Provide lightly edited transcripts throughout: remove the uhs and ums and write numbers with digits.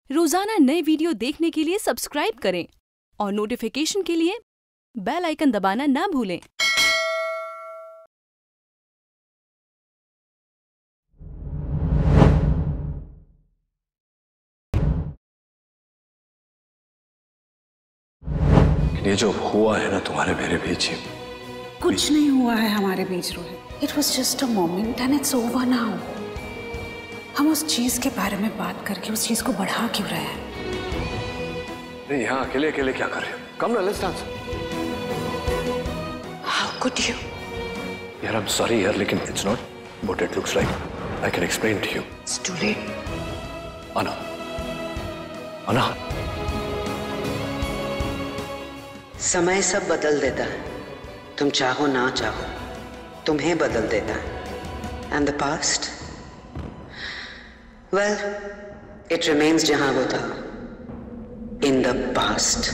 रोजाना नए वीडियो देखने के लिए सब्सक्राइब करें और नोटिफिकेशन के लिए बेल आइकन दबाना ना भूलें। ये जो हुआ है ना तुम्हारे मेरे बीच, कुछ नहीं हुआ है हमारे बीच Rohit. It was just a moment and it's over now. हम उस चीज के बारे में बात करके उस चीज को बढ़ा क्यों रहे हैं? नहीं, यहाँ अकेले अकेले क्या कर रहे हो? कम ना, let's dance. How could you? यार आई एम सॉरी यार, लेकिन it's not what it looks like. I can explain to you. It's too late. अना, अना, समय सब बदल देता है, तुम चाहो ना चाहो, तुम्हें बदल देता है। And the past, well, it remains जहां वो था, इन द पास्ट।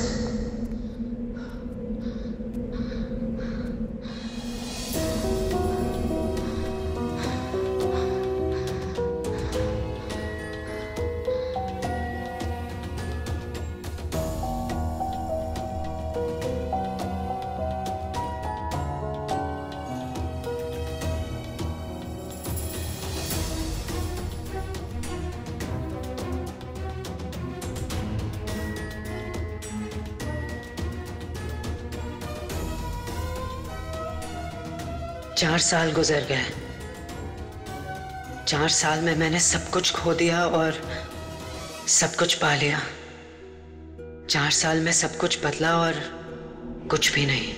4 साल गुजर गए। 4 साल में मैंने सब कुछ खो दिया और सब कुछ पा लिया। 4 साल में सब कुछ बदला और कुछ भी नहीं।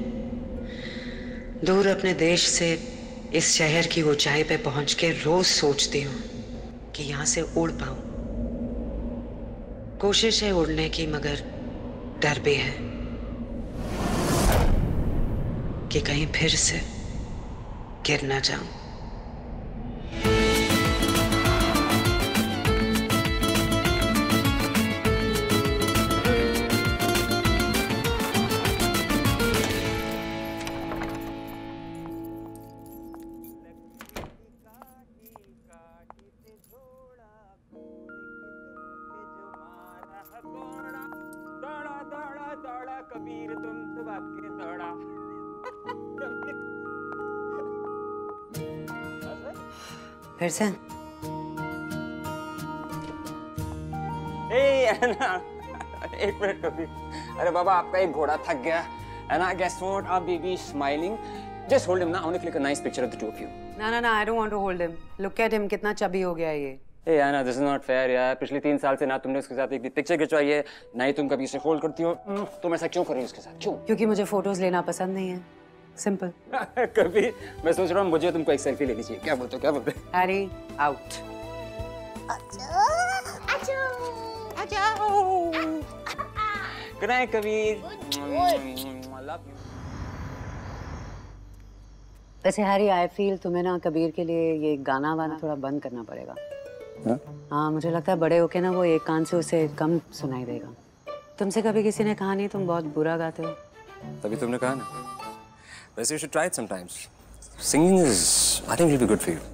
दूर अपने देश से इस शहर की ऊंचाई पे पहुंच के रोज सोचती हूँ कि यहां से उड़ पाऊं। कोशिश है उड़ने की, मगर डर भी है कि कहीं फिर से गिर ना जाऊं। दौड़ा कबीर तुम तो भाग के दौड़ा। फिर से एक मिनट कबीर। अरे बाबा, आपका एक घोड़ा थक गया है ना? Guess what? Our baby is smiling. Just hold him now. I want to click a nice picture of the two of you. No, I don't want to hold him. Look at him, कितना chubby हो गया है ये। Hey Anna, this is not fair यार। पिछले 3 साल से ना तुमने उसके साथ एक भी पिक्चर खिंचवाई है, ना ही तुम कभी उसे होल्ड करती हो। तुम ऐसा क्यों कर रही हो उसके साथ? क्यों? क्योंकि मुझे फोटोज लेना पसंद नहीं है। सिंपल। कभी मैं सोच रहा हूँ मुझे तुमको एक सेल्फी लेनी चाहिए। क्या बोलते हो? क्या बोलते हो? Harry out. Good night, Kabir. I love you. वैसे हैरी, आई फील तुम्हें ना कबीर के लिए ये गाना वाना थोड़ा बंद करना पड़ेगा। हाँ, मुझे लगता है बड़े होके ना वो एक कान से उसे कम सुनाई देगा। तुमसे कभी किसी ने कहा नहीं तुम बहुत बुरा गाते हो? तभी तुमने कहा ना। वैसे you should try it sometimes. Singing is, I think, it'll be good for you.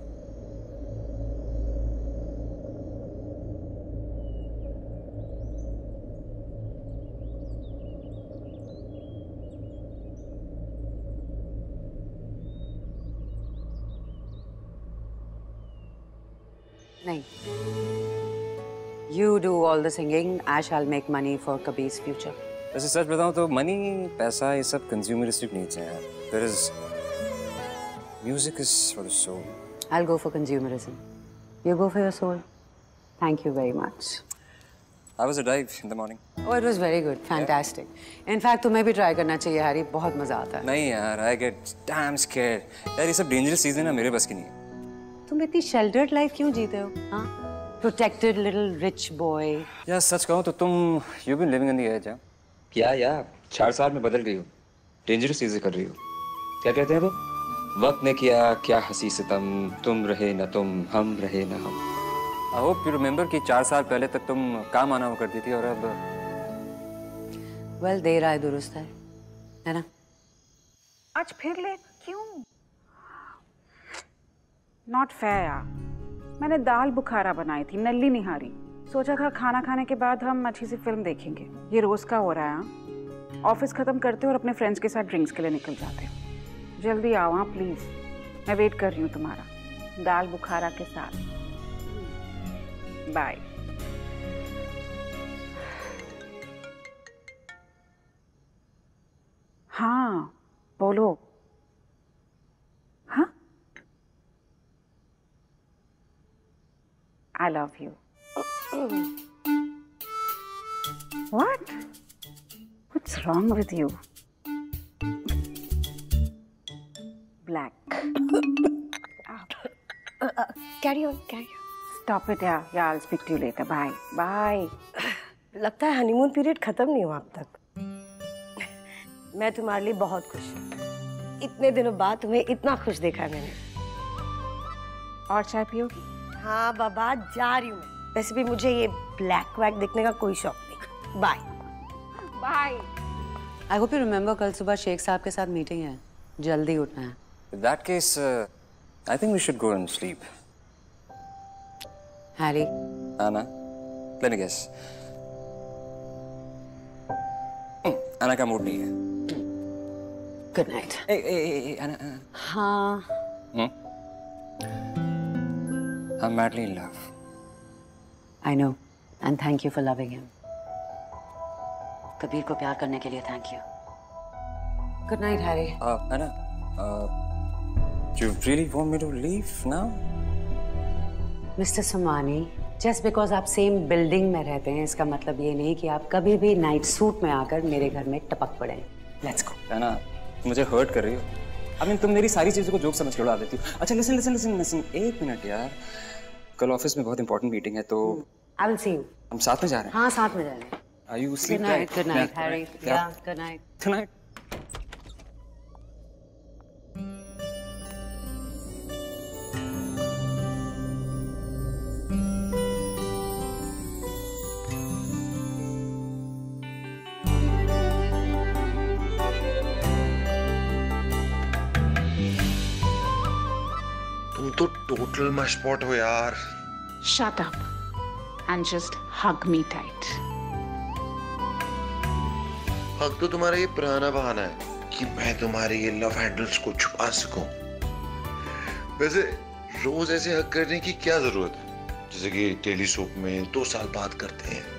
नहीं। You do all the singing. I shall make money for Kabir's future. वैसे सच बताऊं तो मनी, पैसा, ये सब कंज्यूमरिस्टिक नीड्स हैं यार। There is music is for the soul. I'll go for consumerism. You go for your soul. Thank you very much. How was the drive in the morning? Oh, it was very good. Fantastic. In fact, तुम्हें भी try करना चाहिए Harry, बहुत मजा आता है। नहीं यार, I get damn scared. यार ये सब dangerous चीजें ना मेरे बस की नहीं है। तुम इतनी sheltered life क्यों जीते हो? हाँ? Protected little rich boy. यार सच कहूं तो तुम you've been living on the edge, हाँ? या 4 साल में बदल गई हो, डेंजरस चीजें कर रही हो। क्या कहते हैं वो? वक्त ने किया क्या हंसी सितम, तुम रहे न तुम, हम रहे न हम। I hope you remember कि 4 साल पहले तक तुम काम आना हुआ करती थी और अब Well, देर आए दुरुस्त है ना? आज फिर लेट क्यों? नॉट फेयर यार। मैंने दाल बुखारा बनाई थी, नल्ली निहारी। सोचा था खाना खाने के बाद हम अच्छी सी फिल्म देखेंगे। ये रोज का हो रहा है। ऑफिस खत्म करते हो और अपने फ्रेंड्स के साथ ड्रिंक्स के लिए निकल जाते हो। जल्दी आओ हाँ प्लीज, मैं वेट कर रही हूँ तुम्हारा दाल बुखारा के साथ। बाय। हाँ बोलो। हाँ I love you. What? What's wrong with you? Black. Carry on. Stop it, yeah. Yeah, I'll speak to you later. Bye. Bye. लगता है हनीमून पीरियड खत्म नहीं हुआ अब तक। मैं तुम्हारे लिए बहुत खुश हूँ। इतने दिनों बाद तुम्हें इतना खुश देखा है मैंने। और चाय पियोगी? हाँ बाबा, जा रही हूँ मैं। वैसे भी मुझे ये ब्लैक वैक देखने का कोई शौक नहीं। Bye. Bye. I hope you remember कल सुबह शेख साहब के साथ मीटिंग है, जल्दी उठना है। In that case, I think we should go and sleep. Harry. Anna, let me guess. Anna का मूड नहीं है। Good night. Hey, Anna. हाँ। I'm madly in love. I know, and thank you for loving him. Kabir को प्यार करने के लिए thank you. Good night Harry. Anna, you really want me to leave now? Mister Sumani, just because आप same building में रहते हैं इसका मतलब ये नहीं कि आप कभी भी नाइट सूट में आकर मेरे घर में टपक पड़े। Let's go. Anna, मुझे हर्ट कर रही हो। I mean, तुम मेरी सारी चीजों को जोक समझ के उड़ा देती हो। अच्छा listen, एक मिनट यार। कल ऑफिस में बहुत इंपॉर्टेंट मीटिंग है तो I will see you. हम साथ में जा रहे हैं। हाँ साथ में जा रहे हैं। Are you asleep? Good night, Harry. Yeah, good night. Good night. तुम तो टोटल मशपॉट हो यार। Shut up and just hug me tight. हक तो तुम्हारा ये पुराना बहाना है कि मैं तुम्हारे ये लव हैंडल्स को छुपा सकूं। वैसे रोज ऐसे हक करने की क्या जरूरत है, जैसे कि टेलीसोप में 2 साल बाद करते हैं।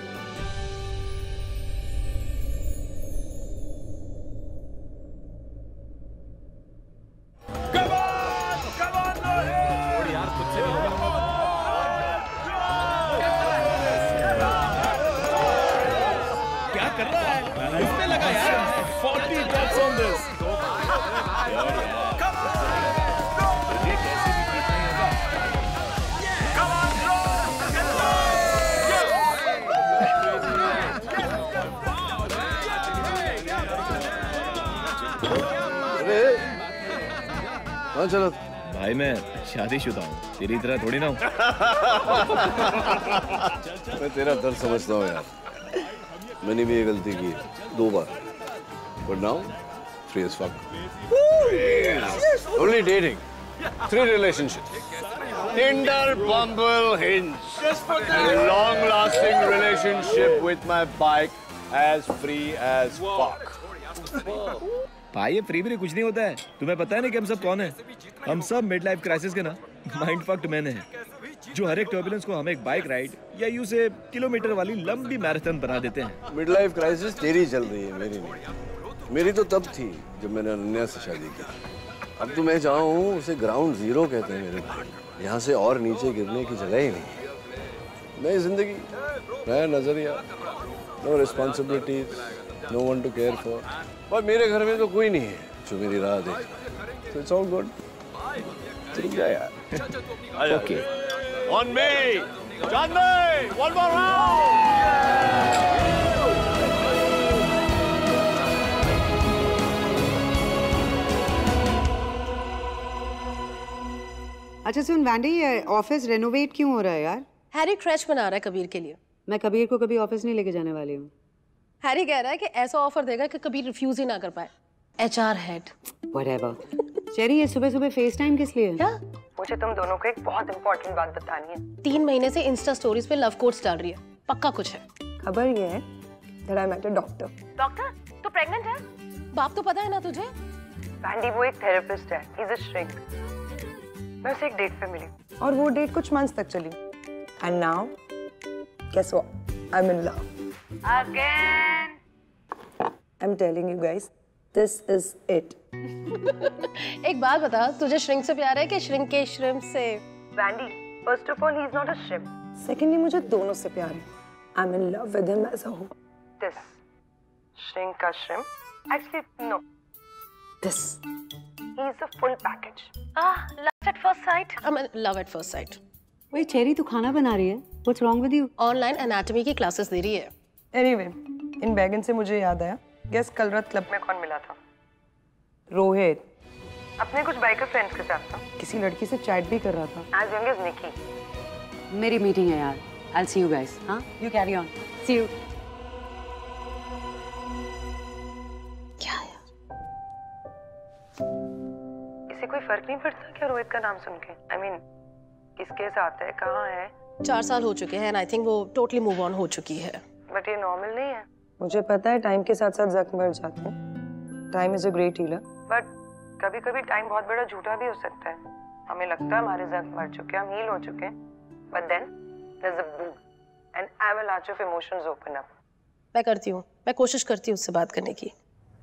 चलो भाई मैं शादीशुदा हूँ, तेरी तरह थोड़ी ना हूँ। मैं तेरा दर्द समझता हूँ यार, मैंने भी ये गलती की 2 बार, but now 3 as fuck. Only dating, 3 relationships, Tinder, Bumble, Hinge, and long-lasting relationship with my bike as free as fuck. भाई ये फ्री भी कुछ नहीं होता है, तुम्हें पता है नहीं कि हम सब कौन है? हम सब मिड लाइफ क्राइसिस के ना माइंड फक्ड मैन हैं, जो हर एक टर्बुलेंस को हम एक बाइक राइड या यूं से किलोमीटर वाली लंबी मैराथन बना देते हैं। मिड लाइफ क्राइसिस तेरी चल रही है, मेरी नहीं। मेरी तो तब थी जब मैंने अनन्या से शादी की। अब तो मैं जहाँ हूँ उसे ग्राउंड जीरो कहते हैं मेरे भाई। यहाँ से और नीचे गिरने की जगह ही नहीं। नई जिंदगी, नया नजरिया, no responsibilities, no one to care for. और मेरे घर में तो कोई नहीं है जो मेरी राह देखे। So it's all good. ठीक है यार। Okay. On me, Chandni, one more round. अच्छा सुन वैंडी, ये ऑफिस रेनोवेट क्यों हो रहा है यार? हैरी क्रैश बना रहा है कबीर के लिए। मैं कबीर को कभी ऑफिस नहीं लेके जाने वाली हूँ। हैरी कह रहा है कि ऐसा ऑफर देगा कि कबीर रिफ्यूज ही ना कर पाए। HR head. Whatever. चेरी, ये सुबह सुबह फेस टाइम किस लिए? क्या? मुझे तुम दोनों को एक बहुत इंपॉर्टेंट बात बतानी है। 3 महीने से इंस्टा स्टोरीज पे लव कोट्स डाल रही है, पक्का कुछ है। खबर ये है that I met a doctor। Doctor, तू प्रेग्नेंट है? बाप तो पता है ना तुझे? वैंडी वो एक थेरेपिस्ट है, he's a shrink। मैं उसे एक डेट पे मिली और वो डेट कुछ मंथ्स तक चली। And now, guess what? I'm in love। Again। I'm telling you guys, this is it। एक बात बता, तुझे श्रिंक से प्यार है कि श्रिंक के श्रिम्प से? Vandy, first of all, he's not a shrimp। Secondly, मुझे दोनों से प्यार है। I'm in love with him as a whole। This shrink का shrimp, actually no, this, he's a full package। Love at first sight। I mean, love at first sight। वही Cherry, तू खाना बना रही है? What's wrong with you? Online anatomy की classes दे रही है। Anyway, इन बैगन से मुझे याद आया, गेस कल रात क्लब में कौन मिला था? रोहित। अपने कुछ बाइकर फ्रेंड्स के साथ था। किसी लड़की से चैट भी कर रहा था। As young as Nikki। मेरी मीटिंग है यार। I'll see you guys। हाँ? You carry on। See you। क्या यार? इसे कोई फर्क नहीं पड़ता क्या रोहित का नाम सुन के? I mean, किसके साथ है, कहाँ है? 4 साल हो चुके हैं and I think वो totally move on हो चुकी है। But ये नॉर्मल नहीं है। मुझे पता है टाइम के साथ साथ जख्म बढ़ जाते हैं। Time is a great healer. But कभी-कभी टाइम बहुत बड़ा झूठा भी हो सकता है। हमें लगता है हमारे जख्म बढ़ चुके हैं, हम हील हो चुके हैं। But then there's a boom, an avalanche of emotions open up। मैं करती हूँ, मैं कोशिश करती हूँ उससे बात करने की।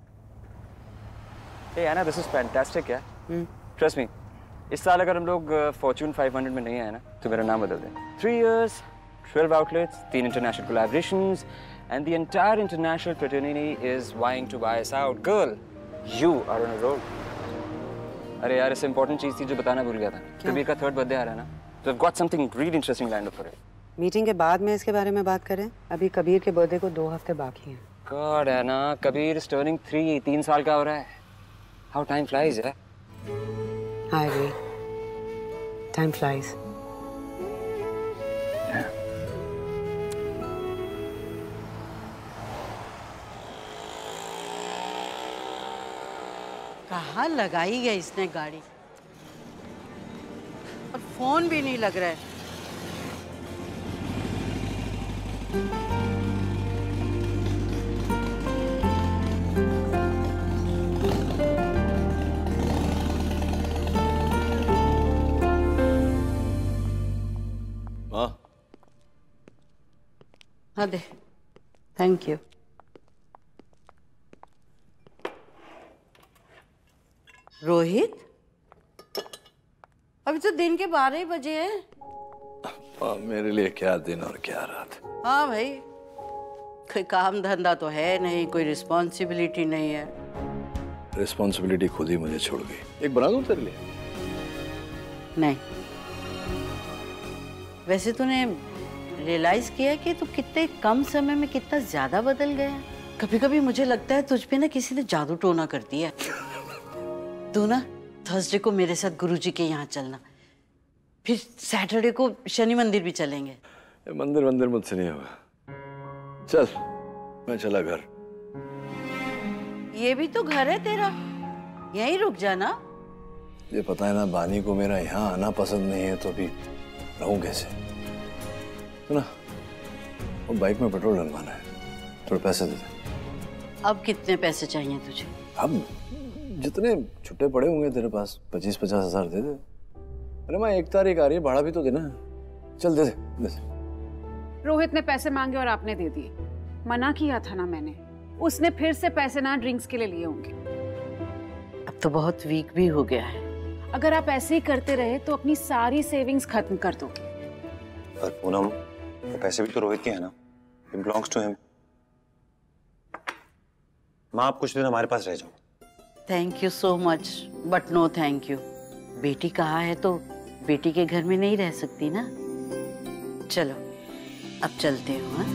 Hey Anna, this is fantastic यार। Trust me, इस साल अगर हम लोग Fortune 500 में नहीं आए ना, तो मेरा नाम बदल दें। 3 years, 12 outlets, 3 international collaborations, and the entire international fraternity is vying to buy us out. Girl, you are on a roll। अरे यार, इससे important चीज़ थी जो बताना भूल गया था। कबीर का 3rd birthday आ रहा है ना, so I've got something really interesting lined up for it। Meeting के बाद में इसके बारे में बात करें। अभी कबीर के बर्थडे को 2 हफ्ते बाकी हैं। God Anna, Kabir is turning 3 साल का हो रहा है। How time flies, yeah? I agree। Time flies। कहाँ लगाई है इसने गाड़ी, और फोन भी नहीं लग रहा है। हाँ दे। Thank you. रोहित, अभी तो दिन के 12 ही बजे हैं। मेरे लिए क्या दिन और क्या रात। हाँ भाई, कोई काम धंधा तो है नहीं, कोई रिस्पॉन्सिबिलिटी नहीं है। रिस्पॉन्सिबिलिटी खुद ही मुझे छोड़ गई। एक बना दूं तेरे लिए? नहीं। वैसे तूने रियलाइज किया कि तू कितने कम समय में कितना ज्यादा बदल गया। कभी कभी मुझे लगता है तुझ पे ना किसी ने जादू टोना कर दिया। तू ना थर्सडे को मेरे साथ गुरुजी के यहाँ चलना, फिर सैटरडे को शनि मंदिर भी चलेंगे। मंदिर मुझसे नहीं होगा। चल, मैं चला घर। ये भी तो घर है तेरा, यहीं रुक जाना। ये पता है ना, बानी को मेरा यहाँ आना पसंद नहीं है, तो अभी रहूं कैसे? सुना, वो बाइक में पेट्रोल डलवाना है, थोड़े पैसे दे दे। अब कितने पैसे चाहिए तुझे? अब जितने छुट्टे पड़े होंगे तेरे पास, 25-50 हज़ार दे दे। अरे माँ, 1 तारीख आ रही है, भाड़ा भी तो देना है। चल दे दे। रोहित ने पैसे मांगे और आपने दे दिए। मना किया था ना मैंने। उसने फिर से पैसे ना ड्रिंक्स के लिए लिए होंगे। अब तो बहुत वीक भी हो गया है। अगर आप ऐसे ही करते रहे तो अपनी सारी सेविंग्स खत्म कर दोगे। पर पूनम, वो पैसे भी तो रोहित के हैं ना, it belongs to him। माँ, आप कुछ दिन हमारे पास रह जाओ। Thank you so much, but no thank you. बेटी कहाँ है तो बेटी के घर में नहीं रह सकती ना। चलो अब चलते हो। हाँ?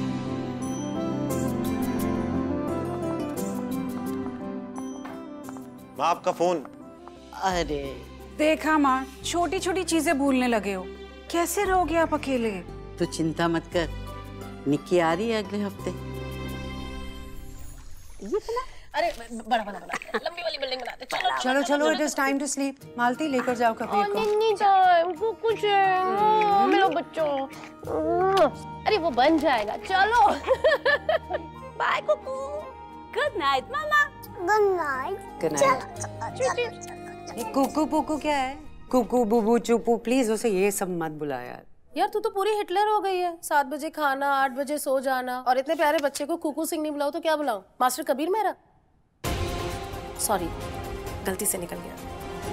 माँ, आपका फोन। अरे देखा माँ, छोटी छोटी चीजें भूलने लगे हो। कैसे रहोगे आप अकेले? तू चिंता मत कर, निक्की आ रही है अगले हफ्ते। अरे बड़ा लंबी वाली बिल्डिंग बनाते। चलो चलो चलो, it is time to sleep. Malti लेकर जाओ कबीर को। नहीं टाइम को कुछ है मेरे बच्चों। अरे वो बन जाएगा, चलो। बाय कुकू। गुड नाइट मामा। Good night. Good night. ये कुकू पुकू क्या है? कुकू बुबू चुपू, प्लीज उसे ये सब मत बुला यार। यार तू तो पूरी हिटलर हो गई है। 7 बजे खाना, 8 बजे सो जाना, और इतने प्यारे बच्चे को कुकू सिंह नहीं बुलाओ तो क्या बुलाऊं? मास्टर कबीर मेरा? सॉरी, गलती से निकल गया।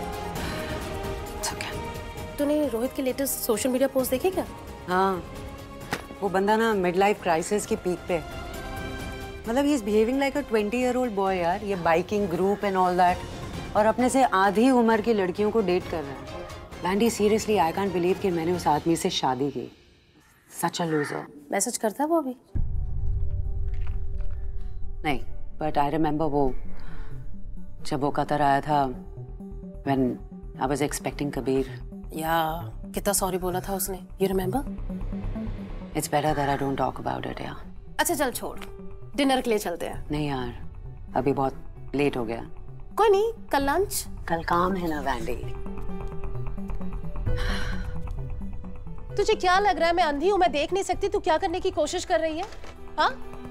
तूने रोहित की लेटेस्ट सोशल मीडिया पोस्ट देखी क्या? हाँ, वो बंदा ना मिड लाइफ क्राइसिस की पीक पे, मतलब ही is behaving like a 20-year-old boy यार। ये biking group and all that, और अपने से आधी उम्र की लड़कियों को डेट कर रहा है। Vandy seriously I can't believe कि मैंने उस आदमी से शादी की। सच अ लूजर। मैसेज करता है वो अभी? नहीं, बट आई रिमेम्बर वो जब वो कतर आया था, when I was expecting Kabir. या कितना सॉरी बोला था उसने, you remember? It's better that I don't talk about it यार। अच्छा चल छोड़, डिनर के लिए चलते हैं। नहीं यार, अभी बहुत लेट हो गया। कोई नहीं, कल लंच। कल काम है ना वैंडी। तुझे क्या लग रहा है मैं अंधी हूँ, मैं देख नहीं सकती? तू क्या करने की कोशिश कर रही है? हाँ,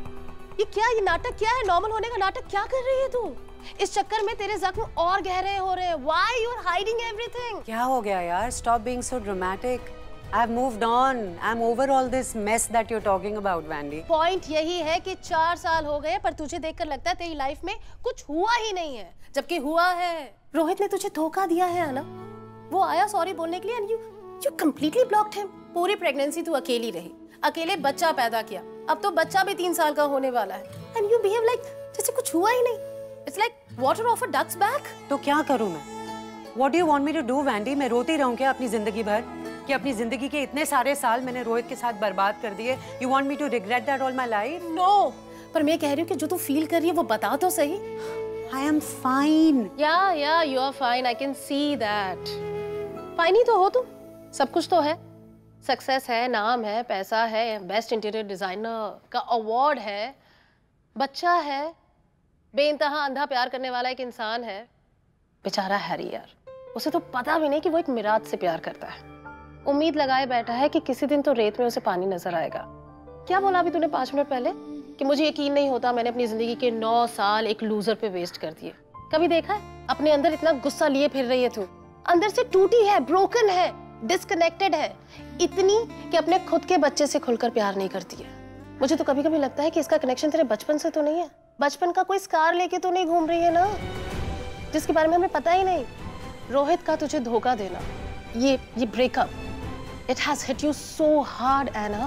ये नाटक क्या है? नॉर्मल होने का नाटक क्या कर रही है तू? इस चक्कर में तेरे जख्म और गहरे हो रहे हैं। Why you are hiding everything? क्या हो गया यार? Stop being so dramatic. I've moved on. I'm over all this mess that you're talking about, Vandy. Point यही है कि 4 साल हो गए पर तुझे देखकर लगता है तेरी लाइफ में कुछ हुआ ही नहीं है, जबकि हुआ है। रोहित ने तुझे धोखा दिया है ना? वो आया सॉरी बोलने के लिए and you completely blocked him. पूरी प्रेगनेंसी तू अकेली रही, अकेले बच्चा पैदा किया, अब तो बच्चा भी 3 साल का होने वाला है and you behave like जैसे कुछ हुआ ही नहीं। It's like water off a duck's back. तो क्या करूं मैं? What do you want me to do, Vandy? मैं रोती रहूं क्या अपनी जिंदगी भर? कि अपनी जिंदगी के इतने सारे साल मैंने रोहित के साथ बर्बाद कर दिए? You want me to regret that all my life? No. पर मैं कह रही हूँ कि जो तू फील कर रही है वो बता तो सही। I am fine. Yeah, you are fine. I can see that. Fine ही तो हो तुम, सब कुछ तो है। सक्सेस है, नाम है, पैसा है, बेस्ट इंटीरियर डिजाइनर का अवार्ड है, बच्चा है, बेइंतहा अंधा प्यार करने वाला एक इंसान है। बेचारा हैरी यार, उसे तो पता भी नहीं कि वो एक मिराज से प्यार करता है। उम्मीद लगाए बैठा है कि किसी दिन तो रेत में उसे पानी नजर आएगा। क्या बोला अभी तूने 5 मिनट पहले? कि मुझे यकीन नहीं होता मैंने अपनी जिंदगी के 9 साल एक लूजर पे वेस्ट कर दिए। कभी देखा है अपने अंदर इतना गुस्सा लिए फिर रही है तू? अंदर से टूटी है, ब्रोकन है, डिस्कनेक्टेड है, इतनी कि अपने खुद के बच्चे से खुलकर प्यार नहीं करती है। मुझे तो कभी कभी लगता है कि इसका कनेक्शन तेरे बचपन से तो नहीं है, बचपन का कोई स्कार लेके तो नहीं घूम रही है ना, जिसके बारे में हमें पता ही नहीं। रोहित का तुझे धोखा देना, ये breakup, it has hit you so hard Anna.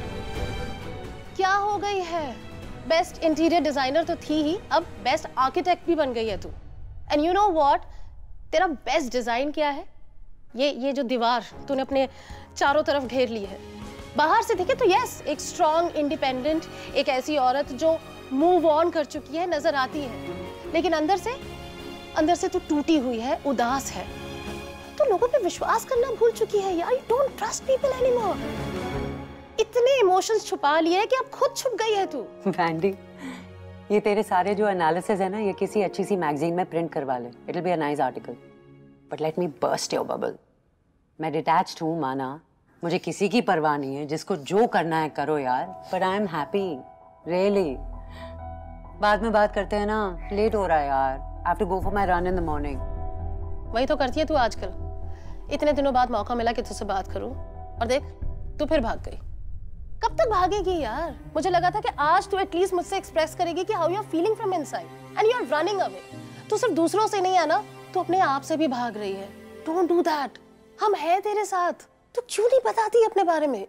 क्या हो गई है? बेस्ट इंटीरियर डिजाइनर तो थी ही, अब बेस्ट आर्किटेक्ट भी बन गई है तू। एंड यू नो व्हाट, तेरा बेस्ट डिजाइन क्या है? ये जो दीवार तूने अपने चारों तरफ घेर ली है। बाहर से देखे तो यस, एक स्ट्रॉन्ग, इंडिपेंडेंट, एक ऐसी औरत जो मूव ऑन कर चुकी है नजर आती है, लेकिन अंदर से तू टूटी हुई है, उदास है। तो लोगों पे विश्वास करना भूल चुकी है यार। You don't trust people anymore. इतने इमोशंस छुपा लिए कि अब खुद छुप गई है तू। वैंडी, ये तेरे सारे जो एनालिसिस है ना, ये किसी अच्छी सी मैगजीन में प्रिंट करवा ले। It will be a nice article, but let me burst your bubble. मैं डिटैच्ड हूँ माना, मुझे किसी की परवाह नहीं है, जिसको जो करना है करो यार, but I am happy really. बाद में बात करते हैं ना, लेट हो रहा है यार। I have to go for my run in the morning. वही तो करती है तू आजकल। इतने दिनों बाद मौका मिला कि तुझसे बात करूं, और देख तू फिर भाग गई। कब तक भागेगी यार? मुझे लगा था कि आज तू एटलीस्ट मुझसे एक्सप्रेस करेगी कि how you are feeling from inside and you are running away. तू सिर्फ दूसरों से नहीं है ना, तू अपने आप से भी भाग रही है। Don't do that. हम हैं तेरे साथ। तू क्यों नहीं बताती अपने बारे में?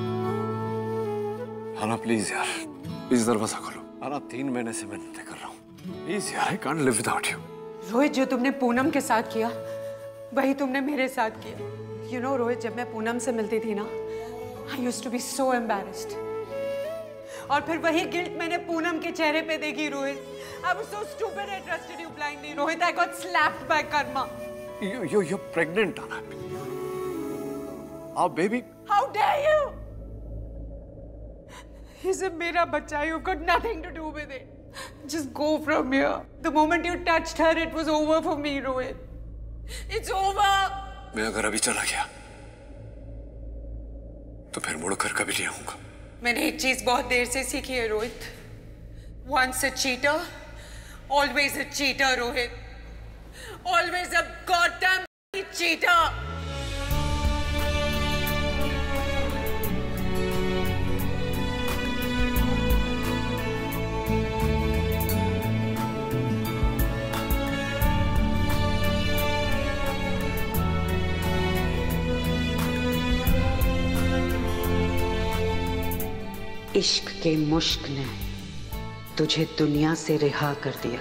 आना प्लीज यार, प्लीज दरवाजा खोलो। आना 3 महीने से मैं इंतजार कर रहा हूँ। प्लीज यार, I can't live without you. Rohit, जो तुमने पूनम के साथ किया वही तुमने मेरे साथ किया। यू नो रोहित, जब मैं पूनम से मिलती थी ना, I used to be so embarrassed. और फिर वही गिल्ट मैंने पूनम के चेहरे पे देखी Rohit. I was so stupid I trusted you blindly. Rohit, I got slapped by karma. You're pregnant, Anna. Our baby. How dare you? He's a मेरा बच्चा. You've got nothing to do with it. Just go from here. The moment you touched her, it was over for me, Rohit. It's over. मैं अगर अभी चला गया तो फिर मुड़कर कभी नहीं आऊंगा। मैंने एक चीज बहुत देर से सीखी है Rohit. Once a cheater, always a cheater, Rohit. Always a goddamn cheater. इश्क के मुश्क ने तुझे दुनिया से रिहा कर दिया।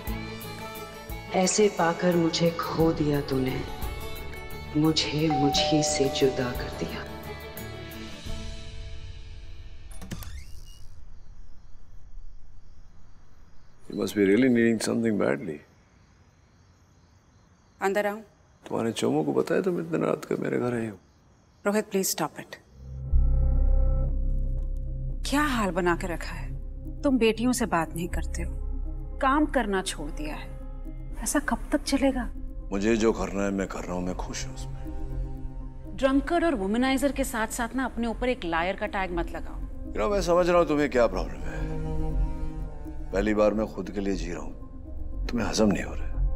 ऐसे पाकर मुझे खो दिया तूने, मुझे मुझी से जुदा कर दिया। You must be really needing something badly. अंदर आऊं? तुम्हारे चोमों को बताया तुम इतने रात को मेरे घर आए हो? Rohit please stop it. क्या हाल बना के रखा है? तुम बेटियों से बात नहीं करते हो, काम करना छोड़ दिया है। ऐसा कब तक चलेगा? मुझे जो करना है मैं कर रहा हूँ, मैं खुश हूँ उसमें। ड्रंकर्ड और वुमनाइजर के साथ साथ ना अपने ऊपर एक लायर का टैग मत लगाओ। मैं समझ रहा हूँ तुम्हें क्या प्रॉब्लम है। पहली बार मैं खुद के लिए जी रहा हूँ, तुम्हें हजम नहीं हो रहा है।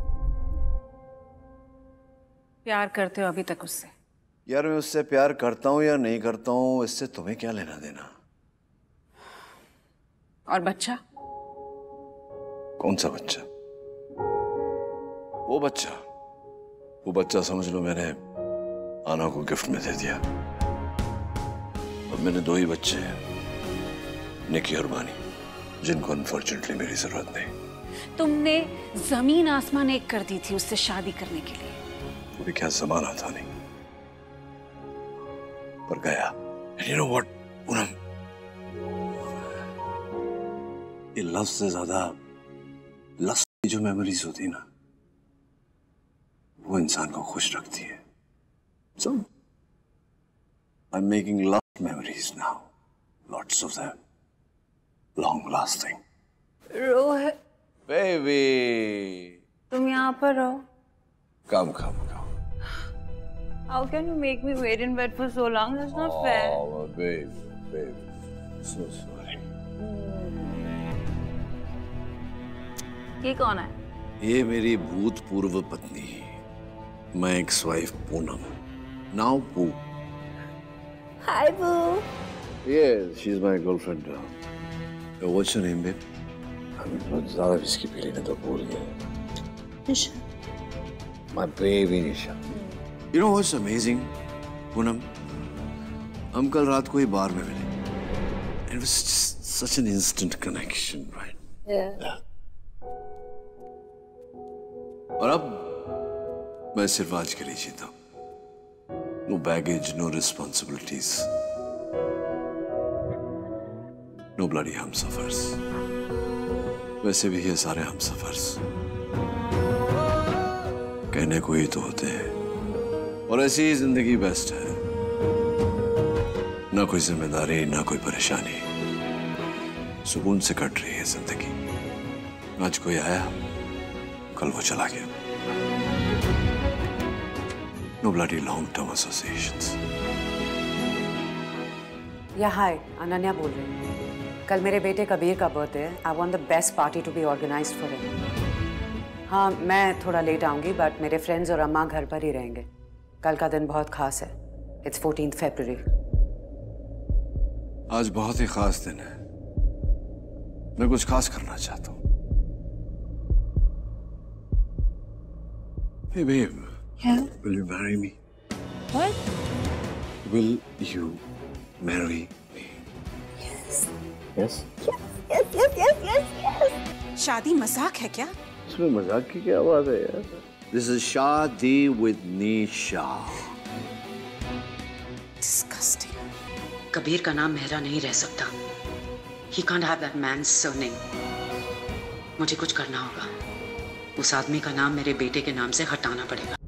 प्यार करते हो अभी तक उससे? यार मैं उससे प्यार करता हूँ या नहीं करता हूँ, इससे तुम्हें क्या लेना देना। और बच्चा? कौन सा बच्चा? वो बच्चा समझ लो मैंने आना को गिफ्ट में दे दिया। अब मैंने 2 ही बच्चे हैं, निकी और बानी, जिनको अनफॉर्चुनेटली मेरी जरूरत नहीं। तुमने जमीन आसमान एक कर दी थी उससे शादी करने के लिए। वो भी क्या जमाना था नहीं, पर गया। You know what, पूनम, ये लव से ज्यादा लस्ट की जो मेमोरीज होती है ना, वो इंसान को खुश रखती है। So, I'm making love memories now, lots of them, long lasting. Rohit Baby, तुम यहाँ पर रहो। come. How can you make me wait in bed for so long? That's not fair. Oh, baby, so sorry. ये कौन है? ये मेरी भूतपूर्व पत्नी, my ex-wife Poonam, now Poo. Hi, Boo. Yes, she's my girlfriend. What's your name, babe? बहुत ज़्यादा whisky P लेने तो भूल गए। निशा। My baby Nisha. You know what's amazing, Poonam? हम कल रात को ही बार में मिले. It was just such an instant connection, right? Yeah. और अब मैं सिर्फ आज के लिए जीता हूँ। No baggage, no responsibilities, no bloody हमसफर्स। वैसे भी ये सारे हमसफर्स कहने को ही तो होते हैं, और ऐसी ही जिंदगी बेस्ट है। ना कोई जिम्मेदारी, ना कोई परेशानी, सुकून से कट रही है जिंदगी। आज कोई आया, कल वो चला गया। No bloody long-term associations. या हाय, अनन्या बोल रही हूँ। कल मेरे बेटे कबीर का बर्थडे है। I want the best party to be organized for him. हाँ, मैं थोड़ा लेट आऊंगी, बट मेरे फ्रेंड्स और अम्मा घर पर ही रहेंगे। कल का दिन बहुत खास है। It's 14th February. आज बहुत ही खास दिन है। मैं कुछ खास करना चाहता हूँ। Hey babe. Yeah? Will you marry me? What? Will you marry me? Yes. Yes? Yes. शादी मजाक है क्या? इसमें मजाक की क्या बात है यार? This is शादी with Nisha. Disgusting. कबीर का नाम मेहरा नहीं रह सकता। He can't have that man's surname. मुझे कुछ करना होगा। उस आदमी का नाम मेरे बेटे के नाम से हटाना पड़ेगा।